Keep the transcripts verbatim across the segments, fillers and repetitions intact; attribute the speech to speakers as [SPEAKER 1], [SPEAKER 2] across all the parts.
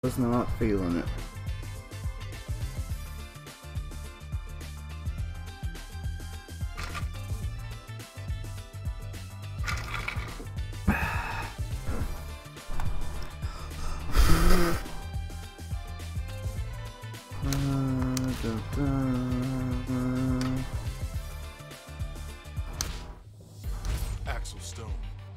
[SPEAKER 1] Was not feeling it.
[SPEAKER 2] Axel Stone.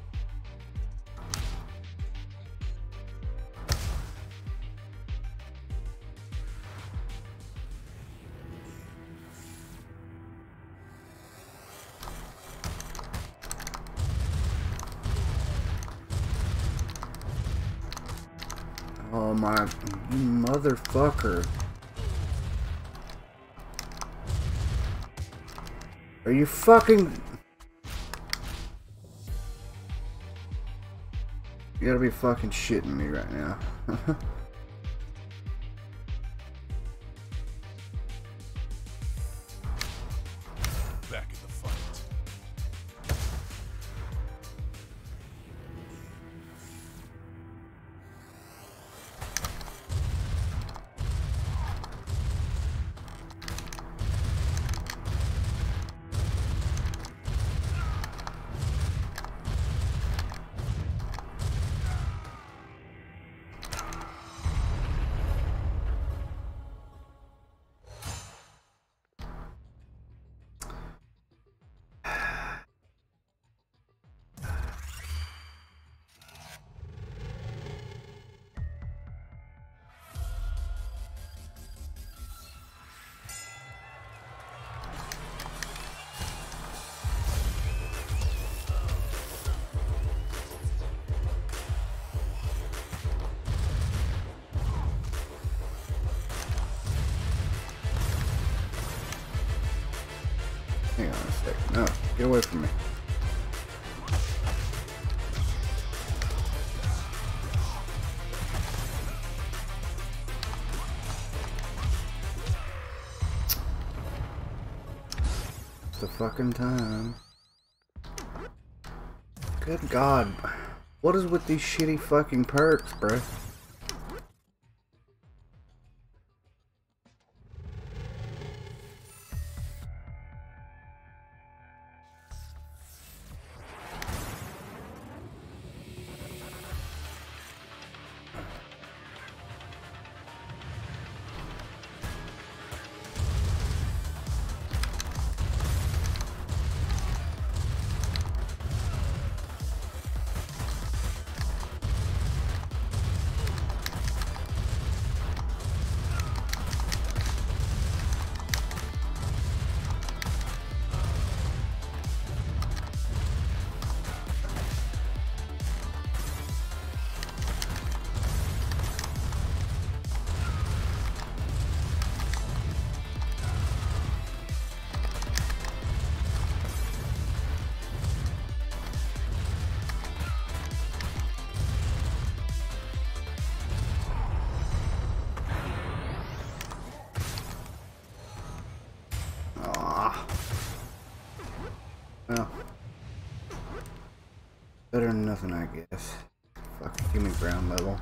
[SPEAKER 1] Oh my motherfucker. Are you fucking... You gotta be fucking shitting me right now.
[SPEAKER 2] Back in the fight.
[SPEAKER 1] Hang on a sec. No, get away from me. It's the fucking time. Good God. What is with these shitty fucking perks, bruh? Well, better than nothing, I guess. Fuck, give me ground level.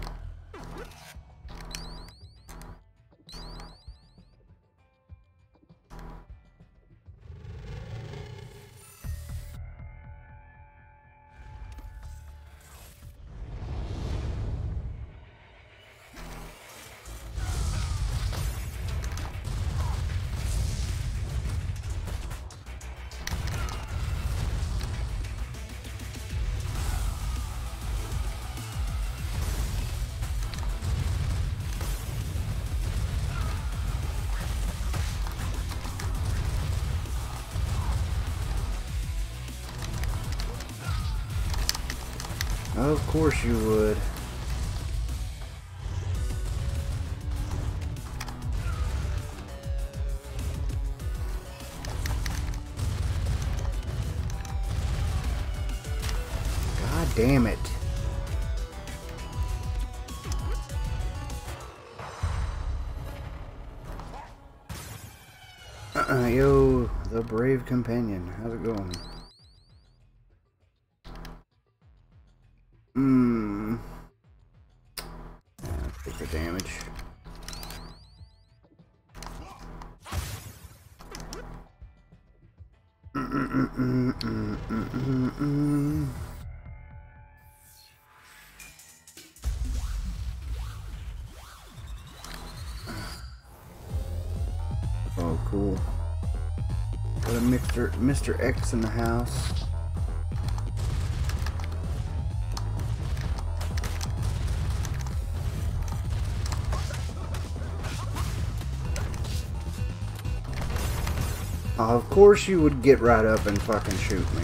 [SPEAKER 1] Of course you would. God damn it. Uh-uh, yo, the brave companion. How's it going? Hmm. Yeah, take the damage. damage. Mm-mm-mm-mm-mm-mm-mm. Oh, cool. Got a Mister Mister X in the house. Oh, of course you would get right up and fucking shoot me.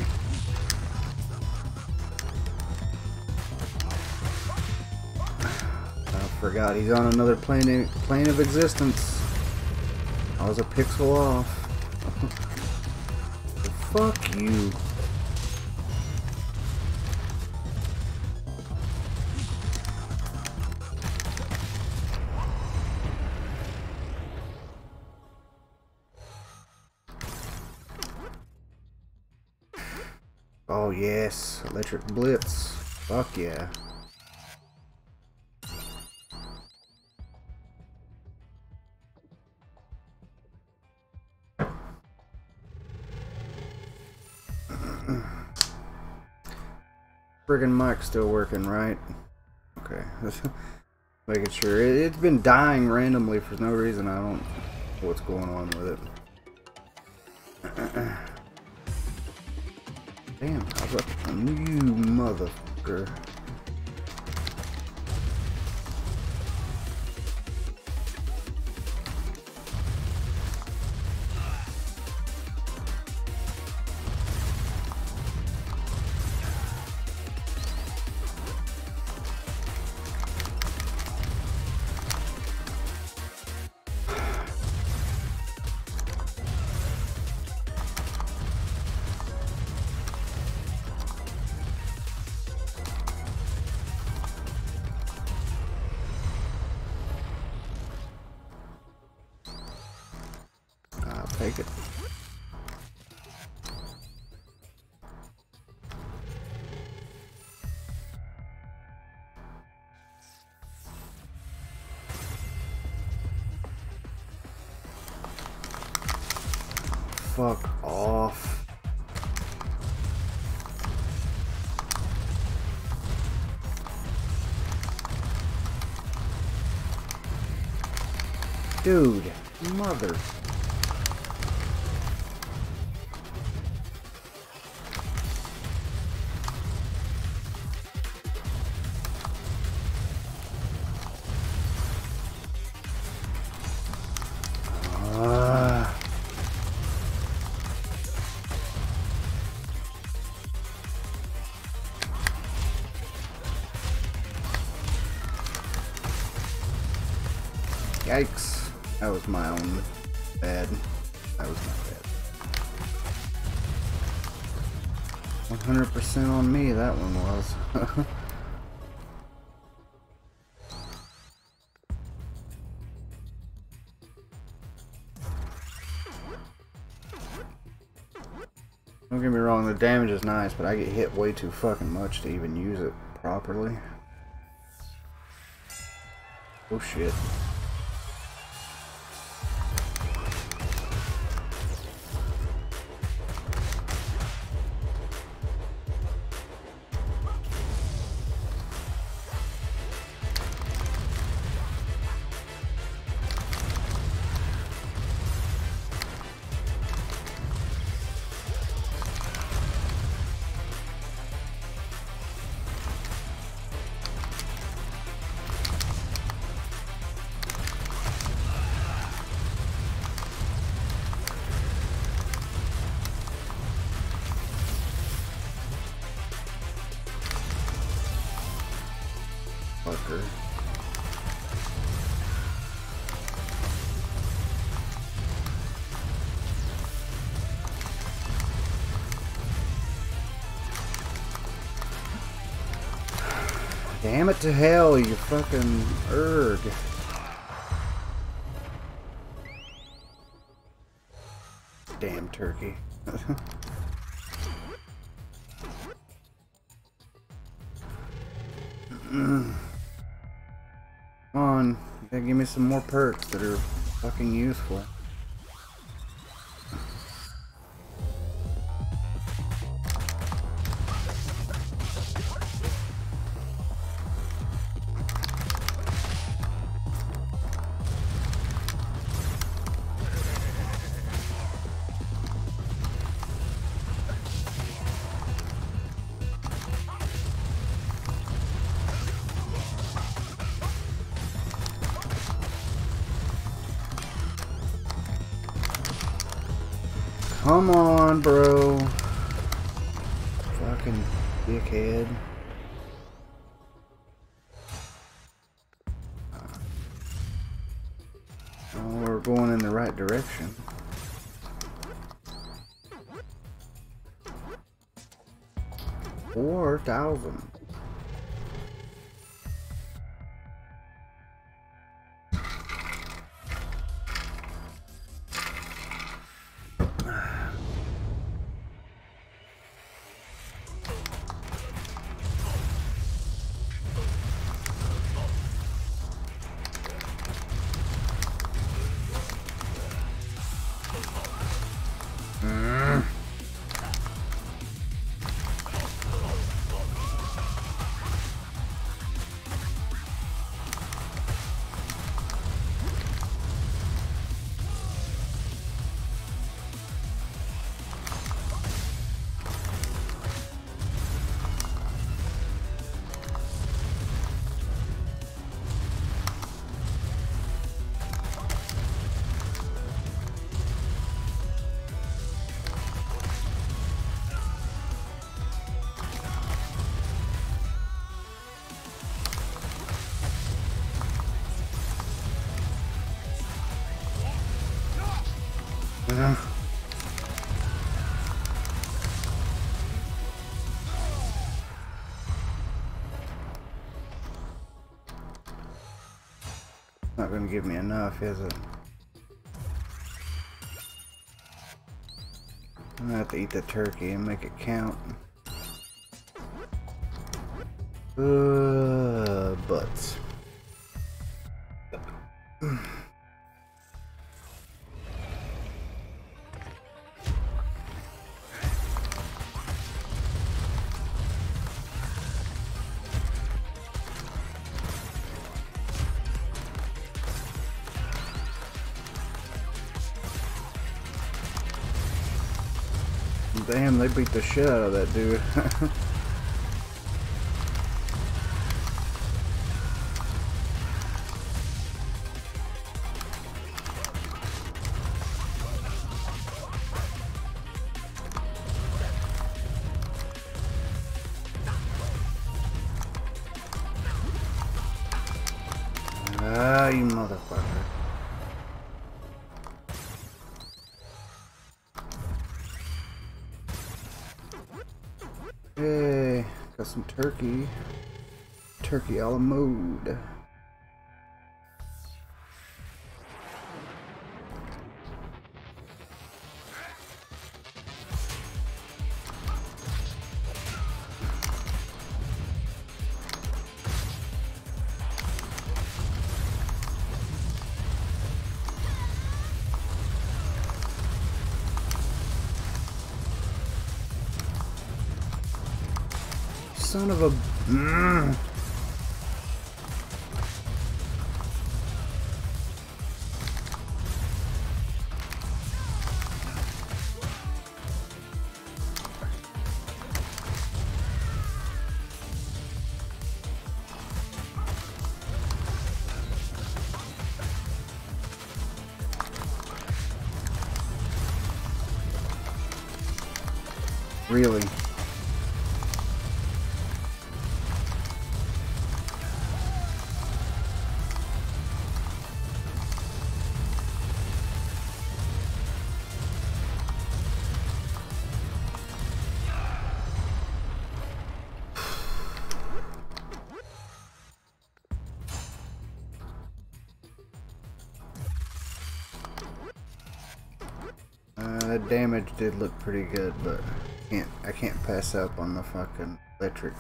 [SPEAKER 1] I forgot he's on another plane plane of existence. I was a pixel off. Fuck you. Oh yes, electric blitz. Fuck yeah. Friggin' mic's still working, right? Okay. Making sure. It, it's been dying randomly for no reason. I don't know what's going on with it. Damn, I was up. You motherfucker. Take it. Fuck off. Dude, mother. Yikes. That was my own bad. That was my bad. one hundred percent on me, that one was. Don't get me wrong, the damage is nice, but I get hit way too fucking much to even use it properly. Oh shit. Fucker. Damn it to hell, you fucking erg. Damn turkey. Come on, you Yeah, give me some more perks that are fucking useful. Come on, bro. Fucking dickhead. Oh, we're going in the right direction. Four thousand. Yeah. Not gonna give me enough, is it? I'm gonna have to eat the turkey and make it count. Uh, butts. Damn, they beat the shit out of that dude. Ah, you motherfucker. Hey, got some turkey. Turkey a la mode. Son of a... Mm. Really? Uh, that damage did look pretty good, but can't I can't pass up on the fucking electric.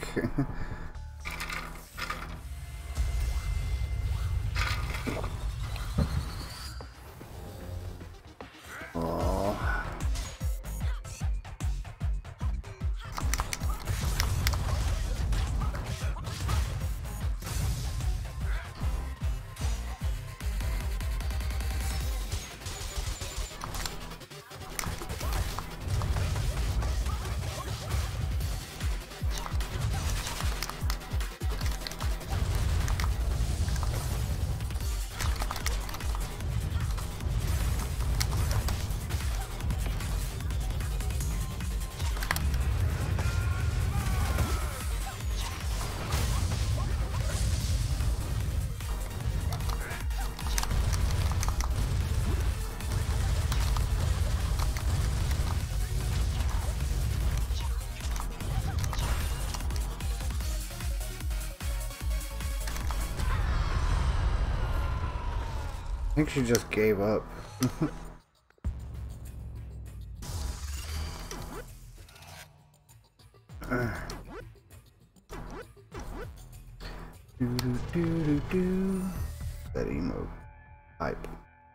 [SPEAKER 1] I think she just gave up. uh. Do do do do do. That emo hype.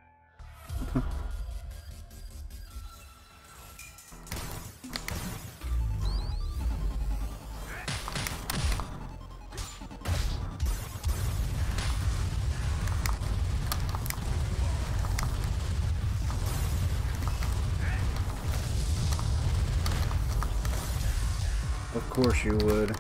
[SPEAKER 1] Of course you would.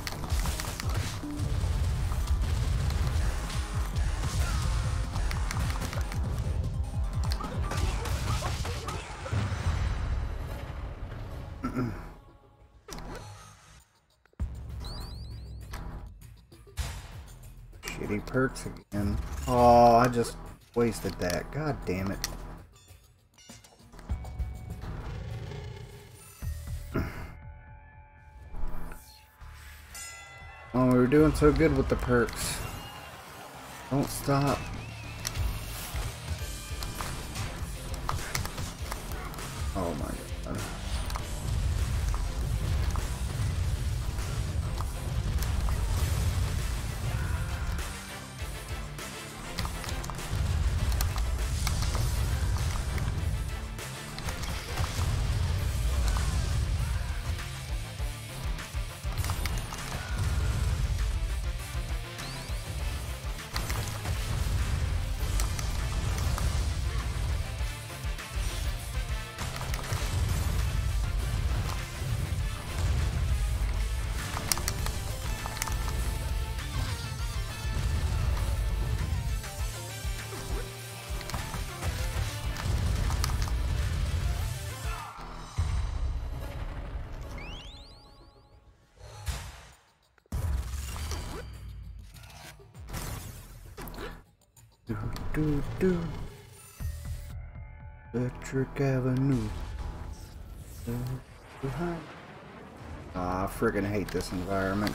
[SPEAKER 1] Shitty perks again. Oh, I just wasted that. God damn it. Oh, we were doing so good with the perks. Don't stop. Oh my god. Do do do. Electric Avenue. Behind. Ah, I friggin' hate this environment.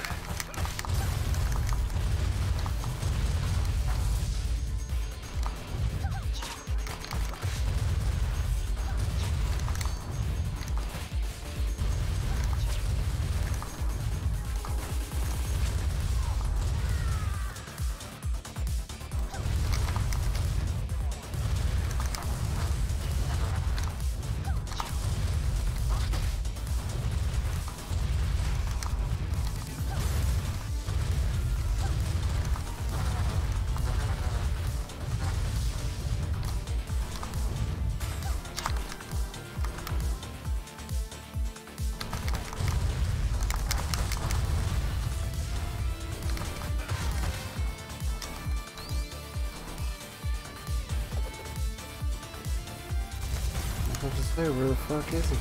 [SPEAKER 1] I was just say, where the fuck is he?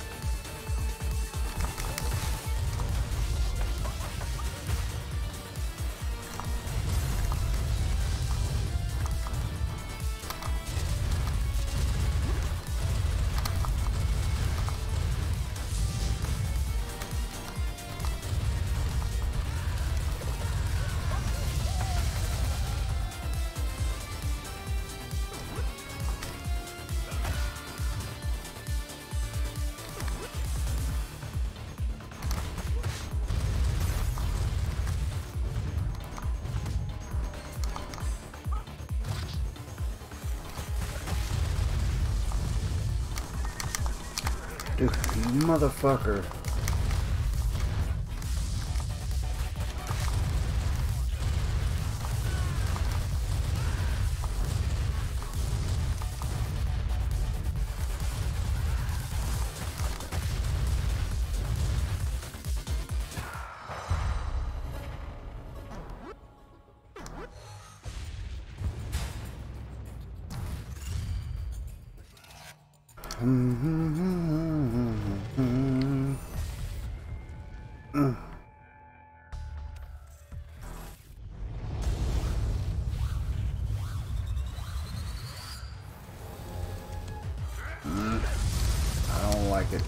[SPEAKER 1] Dude, you motherfucker. I don't like it.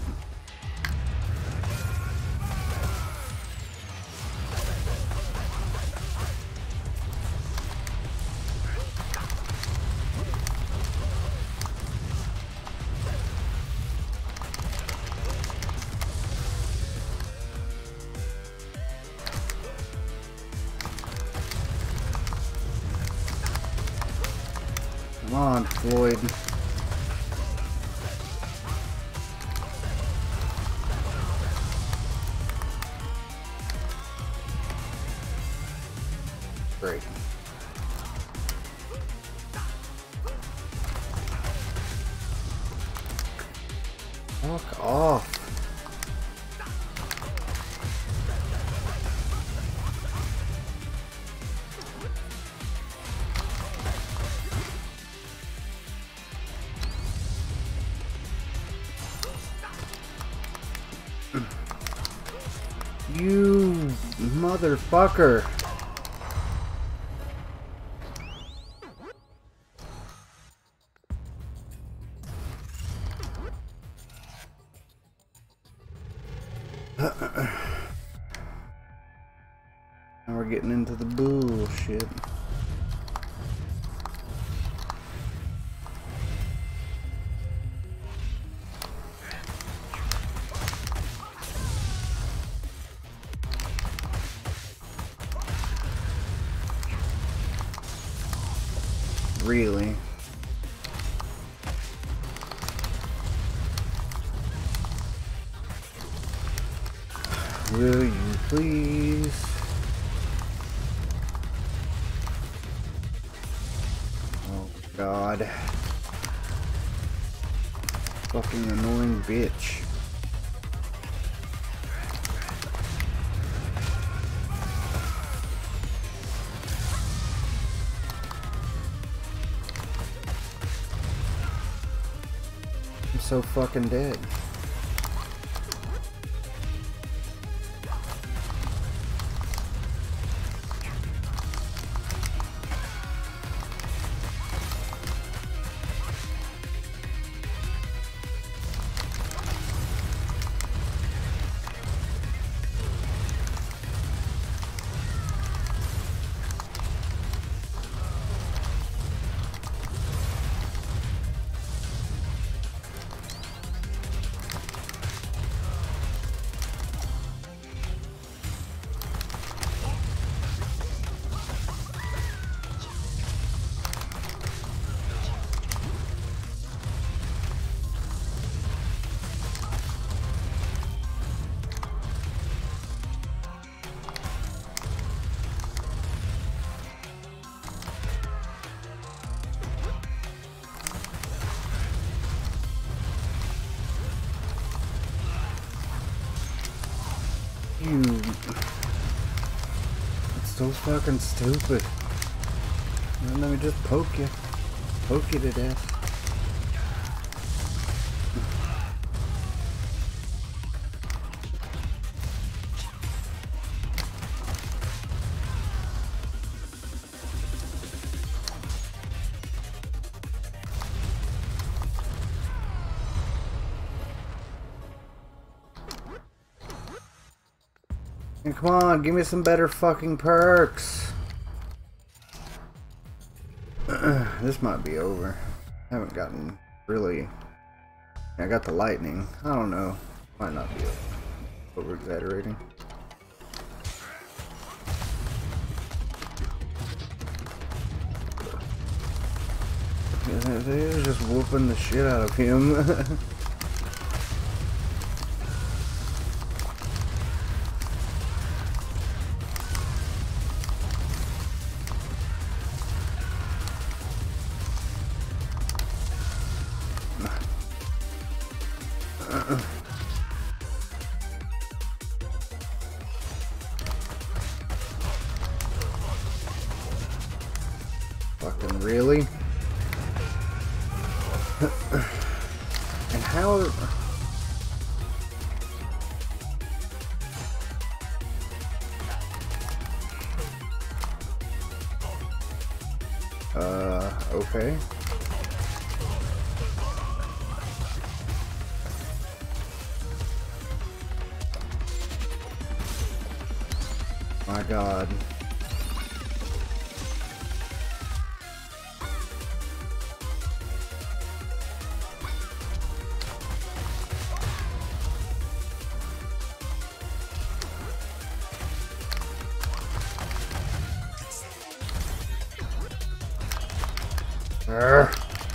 [SPEAKER 1] Come on, Floyd. Great. Fuck off. You motherfucker. Now we're getting into the bullshit. Really? Will you please? Oh God. Fucking annoying bitch. I'm so fucking dead. You... It's so fucking stupid. Let me just poke you. Poke you to death. And come on, give me some better fucking perks. This might be over. I haven't gotten really... I got the lightning. I don't know. Might not be over exaggerating. They're just whooping the shit out of him. Fucking really? And how... Uh, okay. My God. Urgh.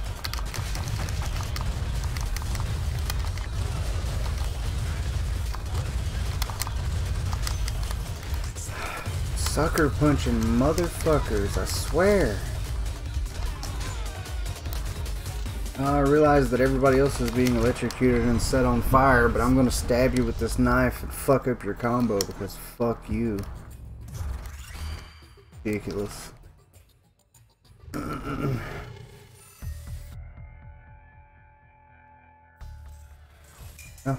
[SPEAKER 1] Sucker punching motherfuckers, I swear. I realize that everybody else is being electrocuted and set on fire, but I'm gonna stab you with this knife and fuck up your combo because fuck you. Ridiculous. Oh.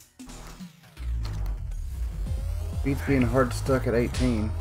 [SPEAKER 1] Beats being hard stuck at eighteen.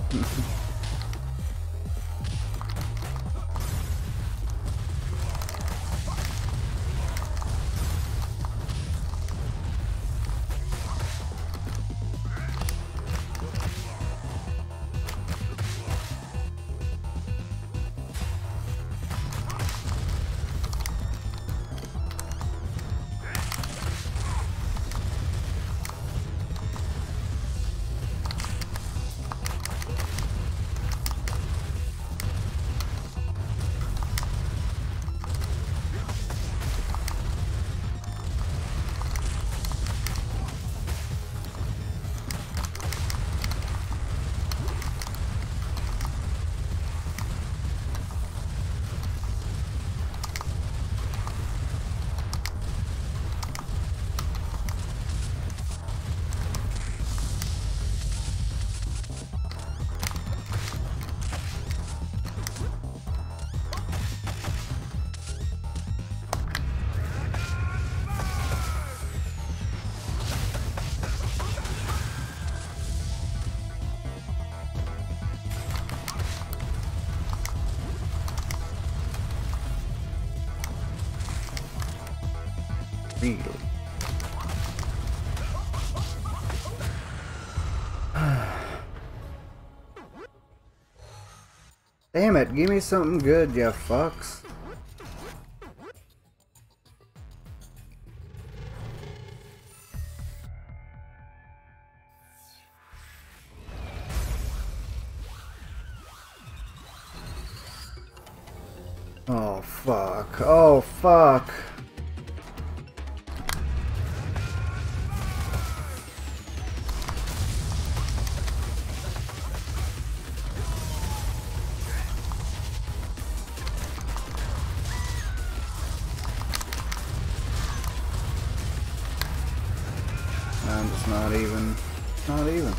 [SPEAKER 1] Really? Damn it, give me something good, you fucks. Oh fuck, oh fuck. I'm just not even, not even.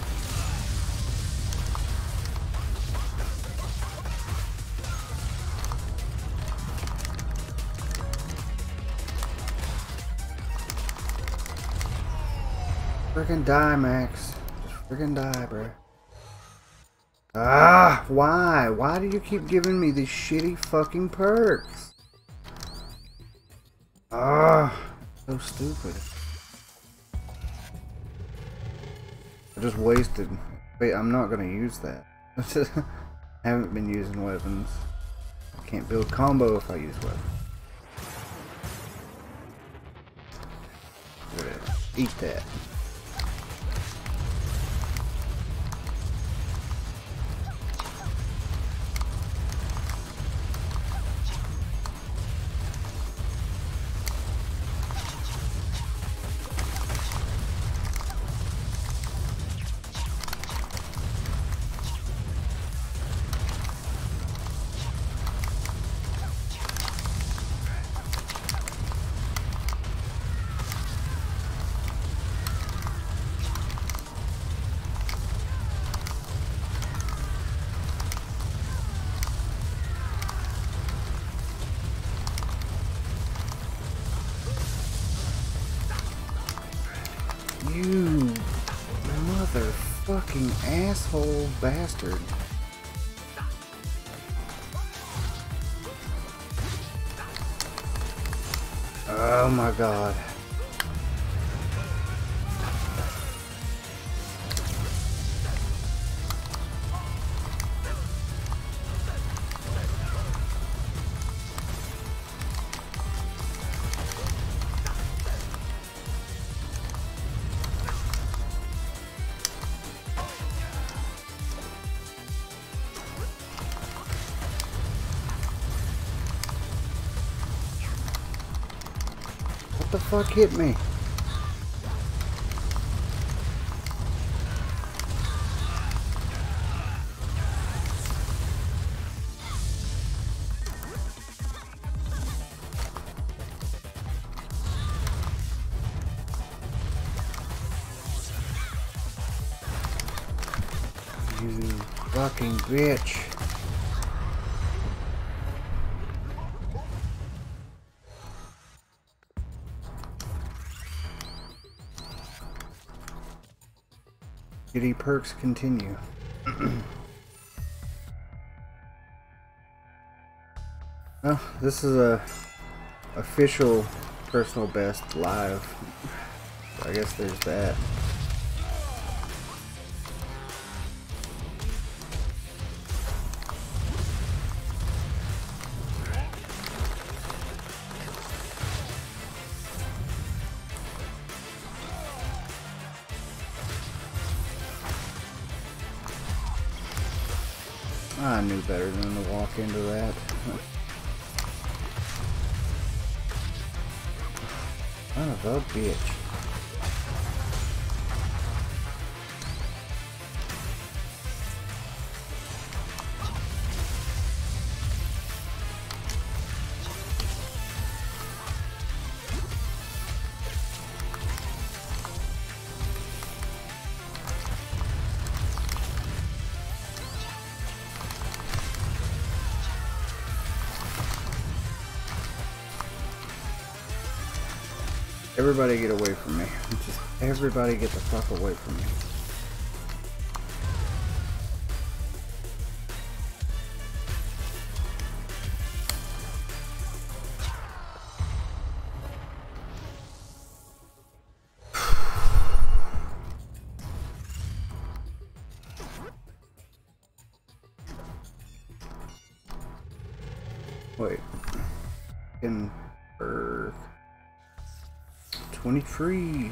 [SPEAKER 1] Freaking die, Max. Just freaking die, bro. Ah, why? Why do you keep giving me these shitty fucking perks? Ah, so stupid. I just wasted. Wait, I'm not gonna use that. I haven't been using weapons. I can't build combo if I use weapons. Whatever. Eat that. You motherfucking asshole bastard. Oh my god. What the fuck hit me? You fucking bitch. Giddy perks continue. Well, this is a official personal best live. So I guess there's that. I knew better than to walk into that. Son of a bitch. Everybody get away from me. Just everybody get the fuck away from me. Wait. In Earth. twenty-three.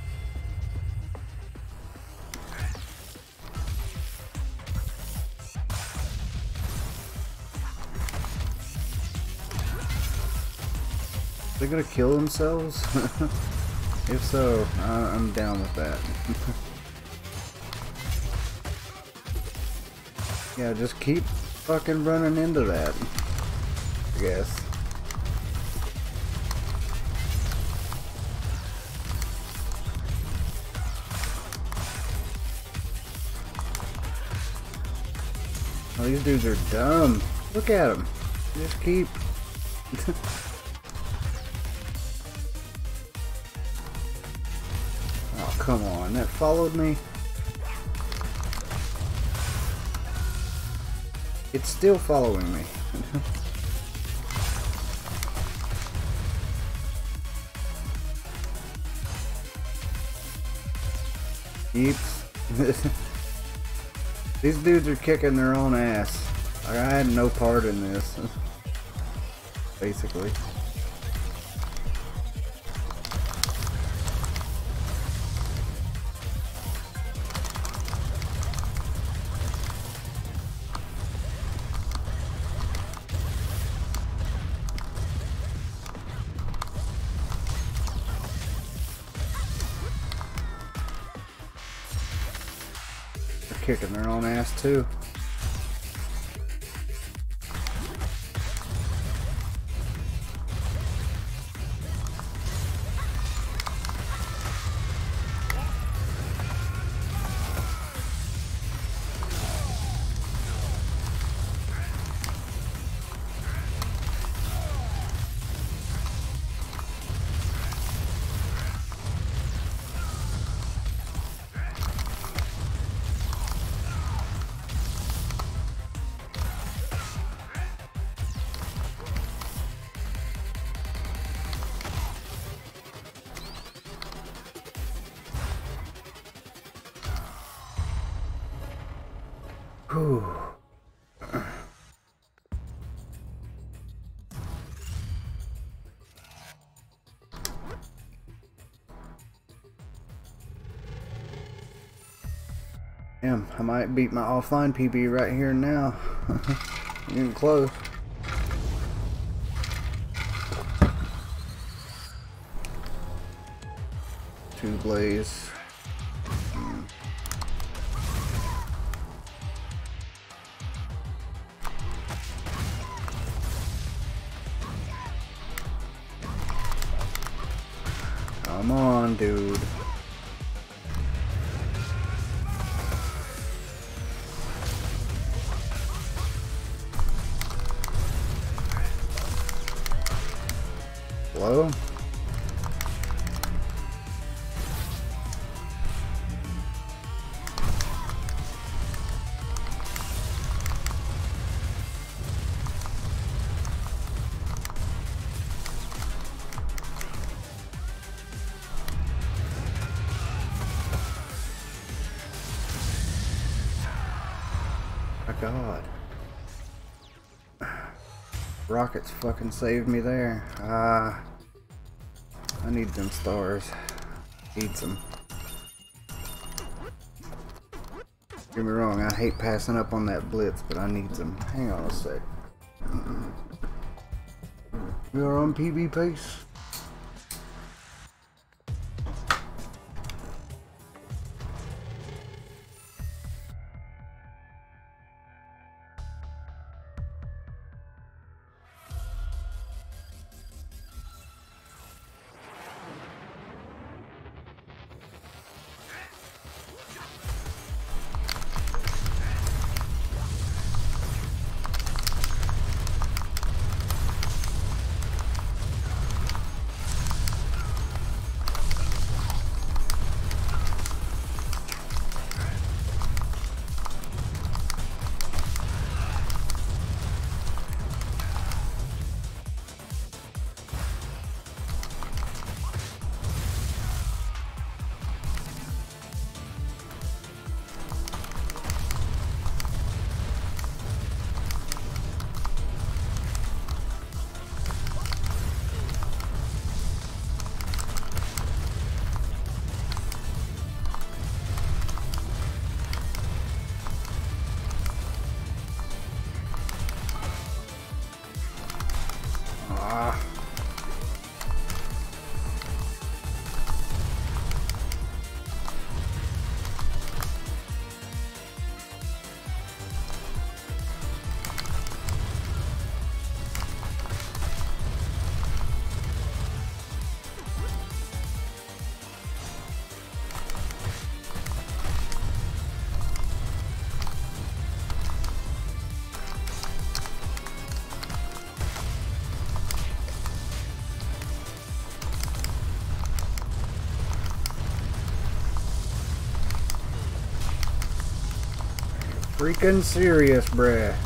[SPEAKER 1] They're gonna kill themselves? If so, uh, I'm down with that. Yeah, just keep fucking running into that, I guess. Oh, these dudes are dumb. Look at them. Just keep. Oh, come on. That followed me. It's still following me. Keeps. These dudes are kicking their own ass. Like, I had no part in this. Basically. Kicking their own ass too. Whew. Damn, I might beat my offline P B right here now. Getting close. two blaze. Hmm. Come on, dude. Hello? My God. Rockets fucking saved me there. Ah. I need them stars. Need some. Don't get me wrong, I hate passing up on that blitz, but I need them. Hang on a sec. We are on P B pace. Ah. Freaking serious, bruh.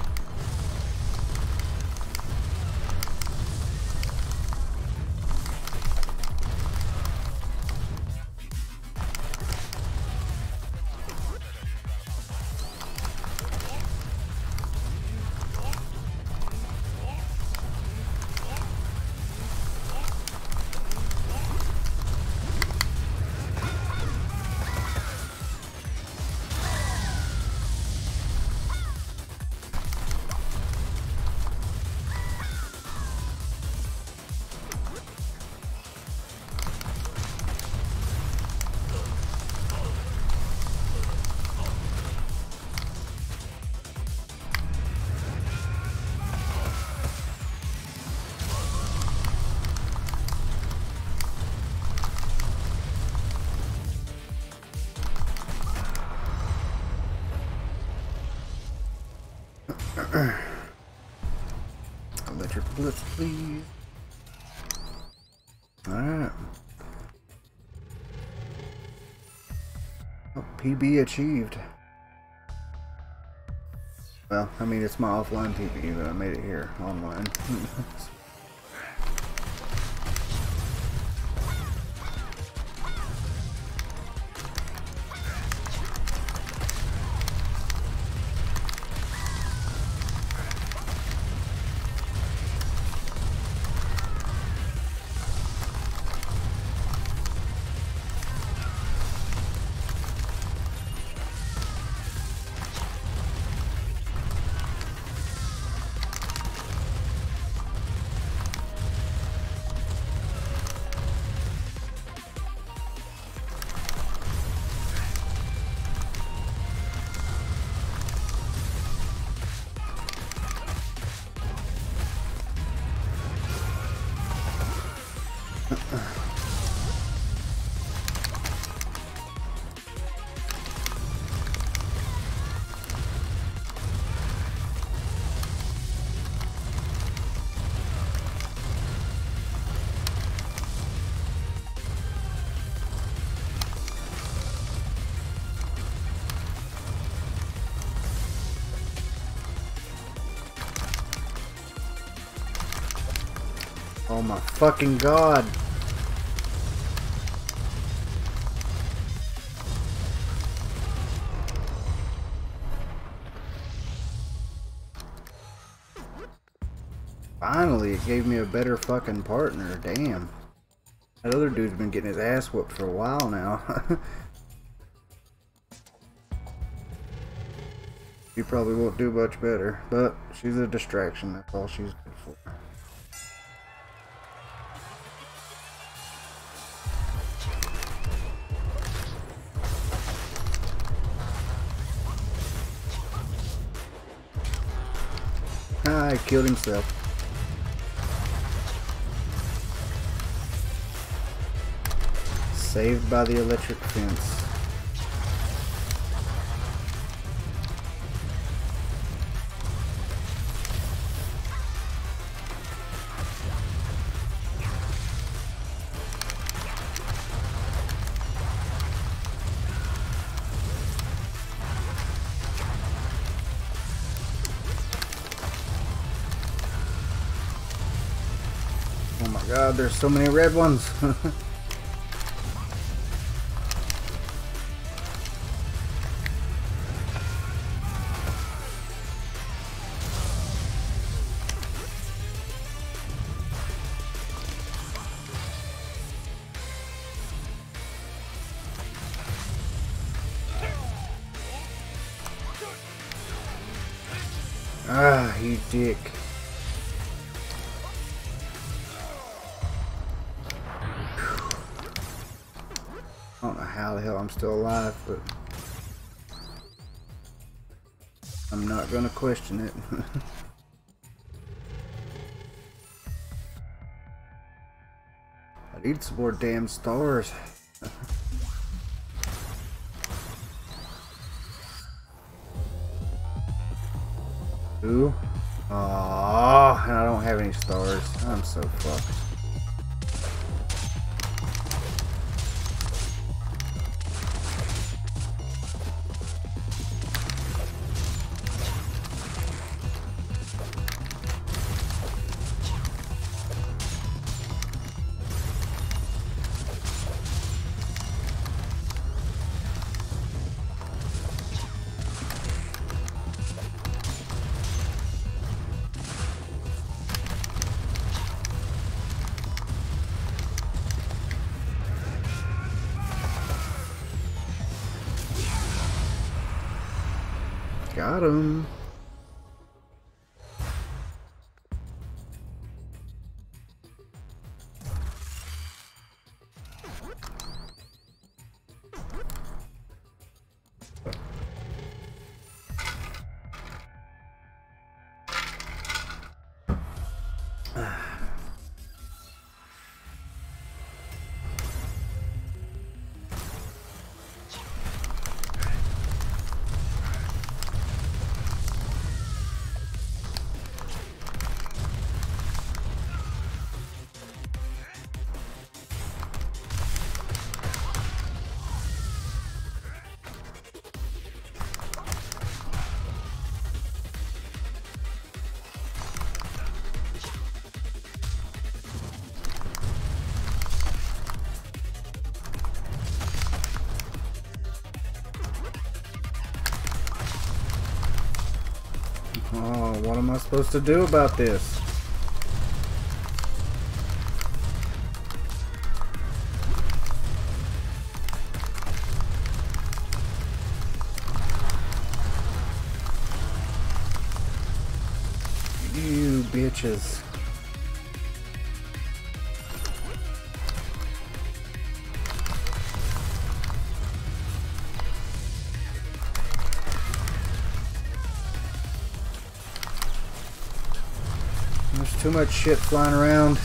[SPEAKER 1] Electric blitz, please. Alright. Oh, P B achieved. Well, I mean, it's my offline P B, but I made it here online. Oh my fucking god. Finally, it gave me a better fucking partner. Damn. That other dude's been getting his ass whooped for a while now. She probably won't do much better, but she's a distraction. That's all she's good for. Ah, he killed himself. Saved by the electric fence. Oh my god, there's so many red ones. Ah, you dick. I don't know how the hell I'm still alive, but I'm not gonna question it. I need some more damn stars. Ooh. Aww, and I don't have any stars. I'm so fucked. Got him. Oh, what am I supposed to do about this? You bitches. There's too much shit flying around.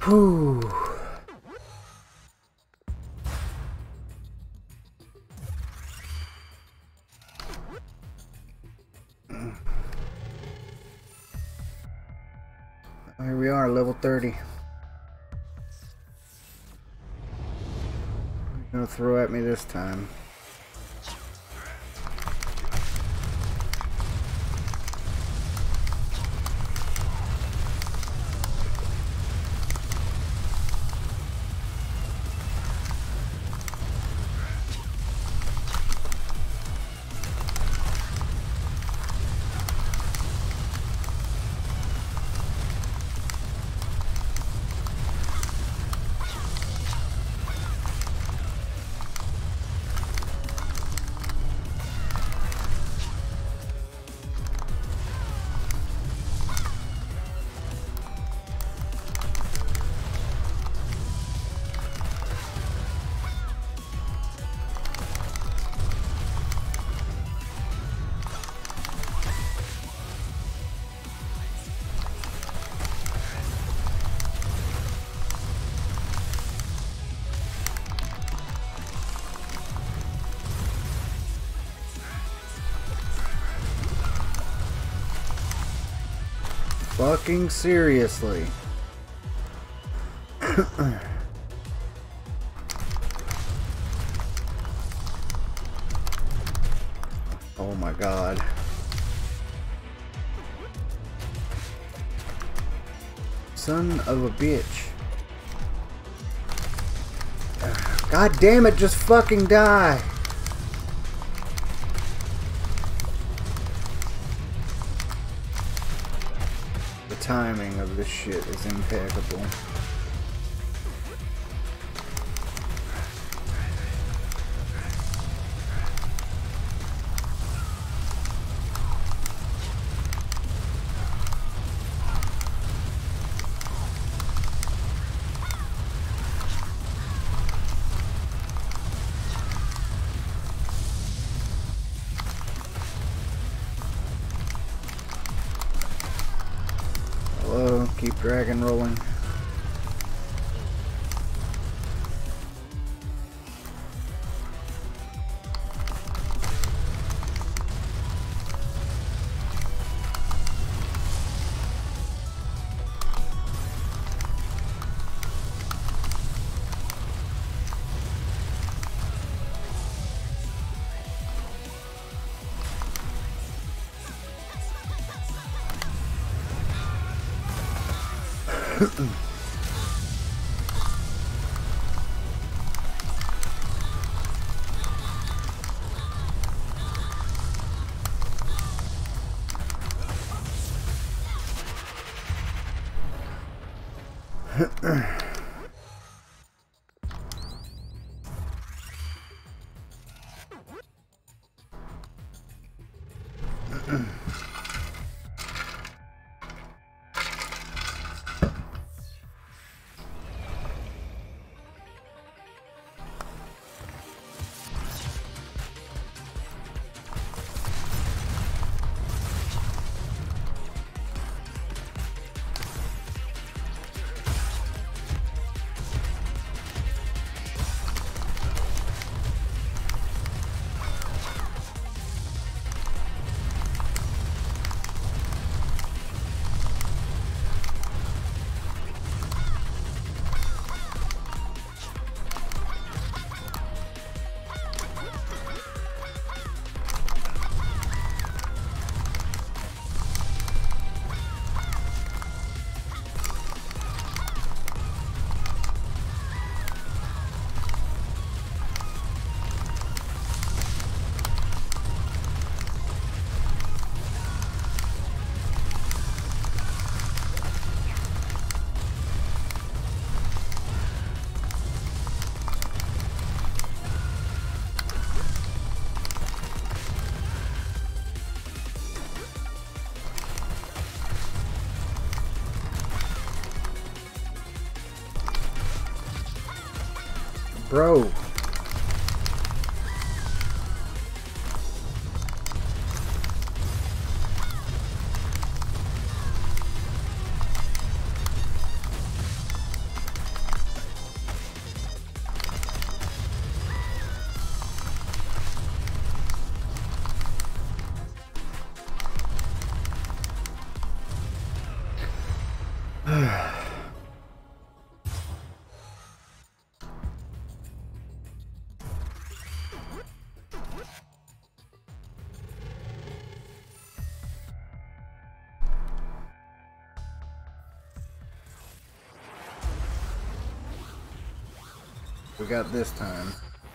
[SPEAKER 1] Whew. Here we are, level thirty. Gonna throw at me this time. Fucking seriously. Oh my god. Son of a bitch. God damn it, just fucking die. The timing of this shit is impeccable. Hello, keep dragon rolling. Bro. We got this time.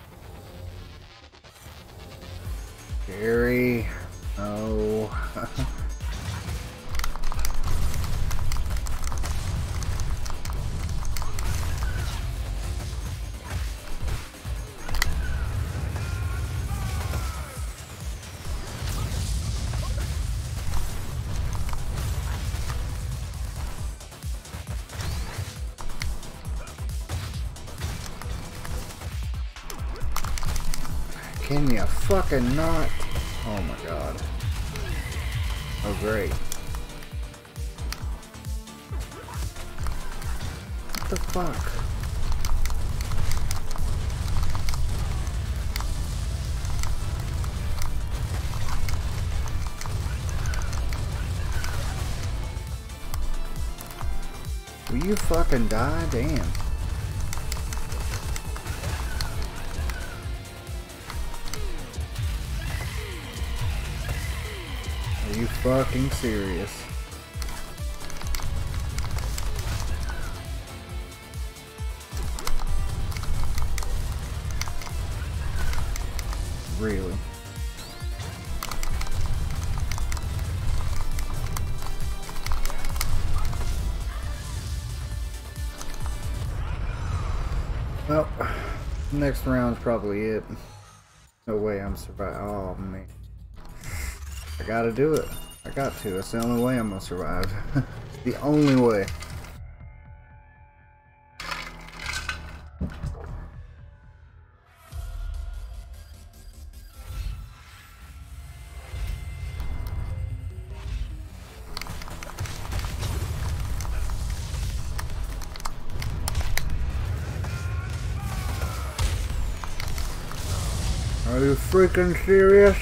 [SPEAKER 1] Gary. No. Can you fucking not? Oh my god. Oh great. What the fuck? Will you fucking die? Damn. Are you fucking serious? Really? Well, next round's probably it. No way I'm surviving. Oh man. I gotta do it. I got to. That's the only way I'm gonna survive. It's the only way. Are you freaking serious?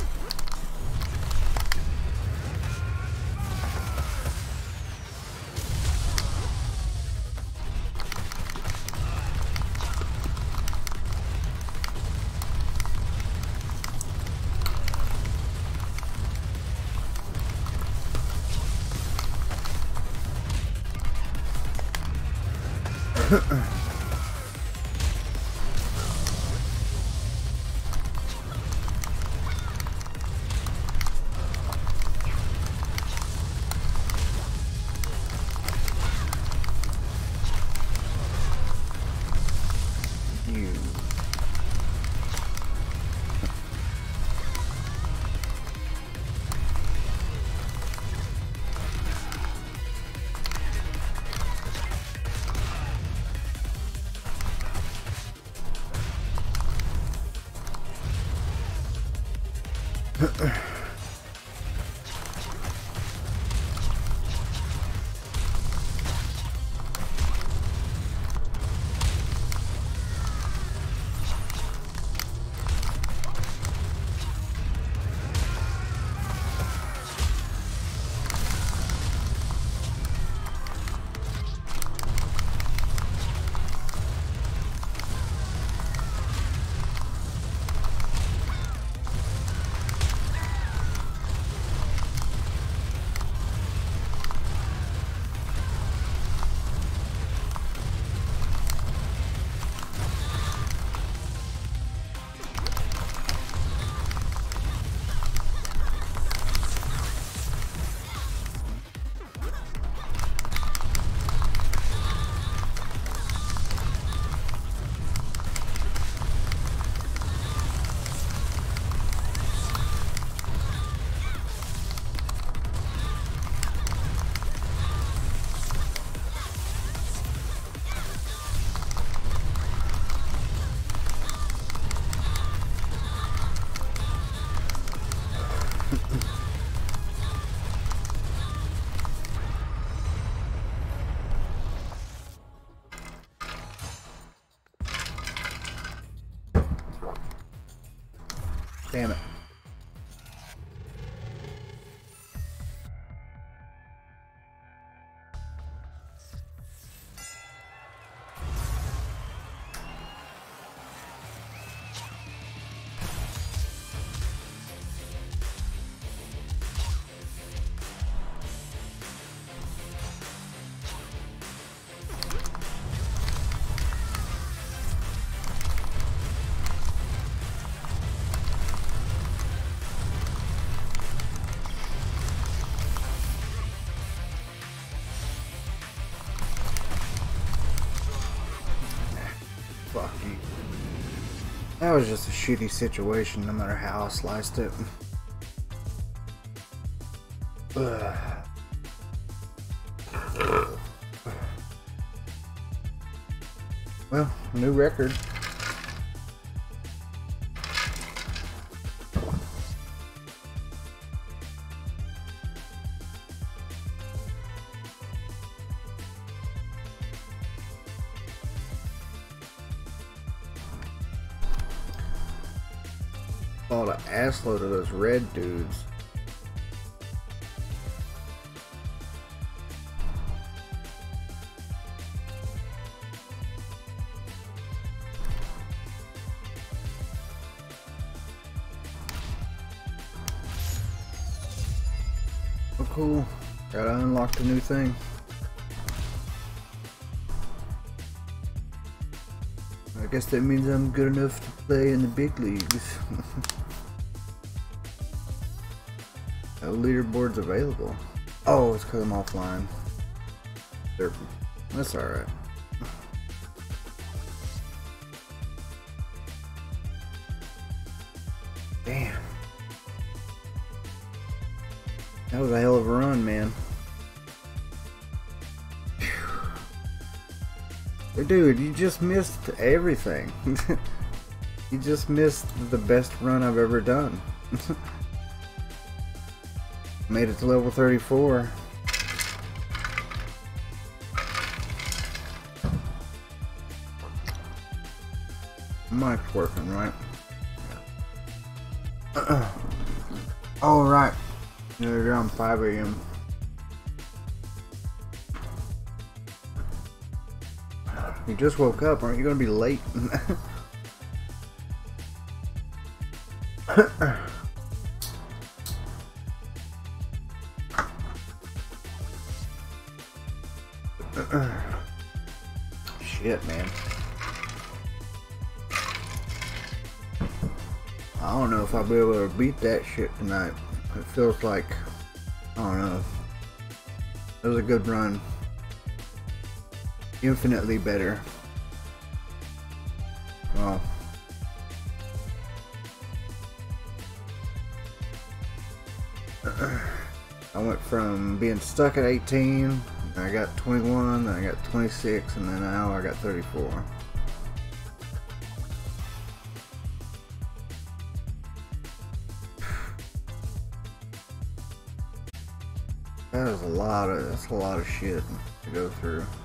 [SPEAKER 1] You. Damn it. That was just a shitty situation, no matter how I sliced it. Ugh. Well, new record. Bought an assload of those red dudes. Oh, cool. Gotta unlock the new thing. I guess that means I'm good enough to play in the big leagues. No leaderboards available. Oh, it's because I'm offline. They're, that's alright. Damn. That was a hell of a run, man. But dude, you just missed everything. You just missed the best run I've ever done. Made it to level thirty-four. Mic's working, right? Uh-uh. Oh, right. They're around five A M You just woke up, aren't you gonna be late? Shit, man. I don't know if I'll be able to beat that shit tonight. It feels like, I don't know. It was a good run. Infinitely better. Well, I went from being stuck at eighteen, I got twenty-one, then I got twenty-six, and then now I got thirty-four. That is a lot of, that's a lot of shit to go through.